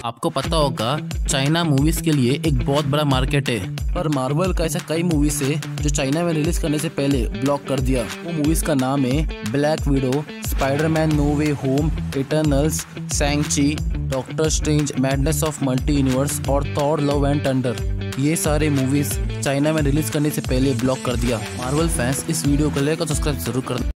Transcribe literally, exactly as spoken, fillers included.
आपको पता होगा चाइना मूवीज के लिए एक बहुत बड़ा मार्केट है, पर मार्वल का ऐसा कई मूवीज है जो चाइना में रिलीज करने से पहले ब्लॉक कर दिया। वो मूवीज का नाम है Black Widow, Spiderman No Way Home, Eternals, Shang Chi, Doctor Strange, Madness of Multiverse और थॉर लव एंड थंडर। ये सारे मूवीज चाइना में रिलीज करने से पहले ब्लॉक कर दिया। मार्वल फैंस इस वीडियो को लाइक और सब्सक्राइब जरूर कर